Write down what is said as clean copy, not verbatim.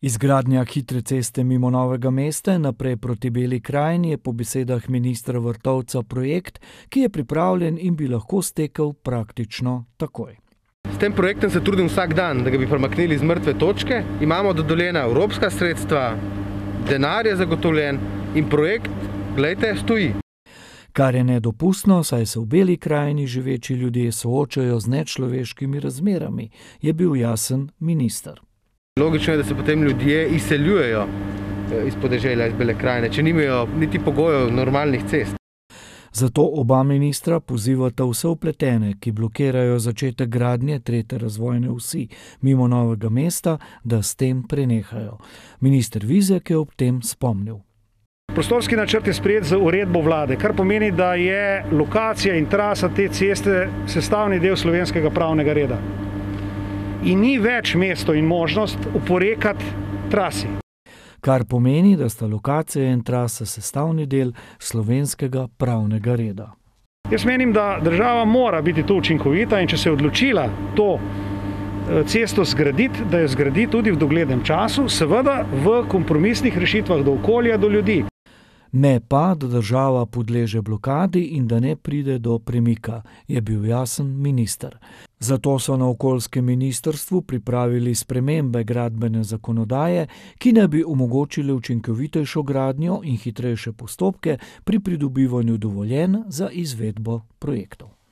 Izgradnja hitre ceste mimo Novega mesta naprej proti Beli krajini je po besedah ministra Vrtovca projekt, ki je pripravljen in bi lahko stekel praktično takoj. S tem projektom se trudim vsak dan, da ga bi premaknili iz mrtve točke. Imamo dodeljena evropska sredstva, denar je zagotovljen in projekt, glejte, stoji. Kar je nedopustno, saj se v Beli krajini živeči ljudje soočajo z nečloveškimi razmerami, je bil jasen minister. Logično je, da se potem ljudje izseljujejo iz podeželja, iz Bele krajine, če nimajo niti pogojev normalnih cest. Zato oba ministra pozivata vse vpletene, ki blokirajo začetek gradnje tretje razvojne osi mimo Novega mesta, da s tem prenehajo. Minister Vizjak je ob tem spomnil. Prostorski načrt je sprejet z uredbo vlade, kar pomeni, da je lokacija in trasa te ceste sestavni del slovenskega pravnega reda. In ni več mesto in možnost oporekati trasi. Kar pomeni, da sta lokacija in trasa sestavni del slovenskega pravnega reda. Jaz menim, da država mora biti tu učinkovita in če se je odločila to cesto zgraditi, da jo zgradi tudi v doglednem času, seveda v kompromisnih rešitvah do okolja, do ljudi. Ne pa, da država podleže blokadi in da ne pride do premika, je bil jasen minister. Zato so na okoljskem ministrstvu pripravili spremembe gradbene zakonodaje, ki naj bi omogočile učinkovitejšo gradnjo in hitrejše postopke pri pridobivanju dovoljenj za izvedbo projektov.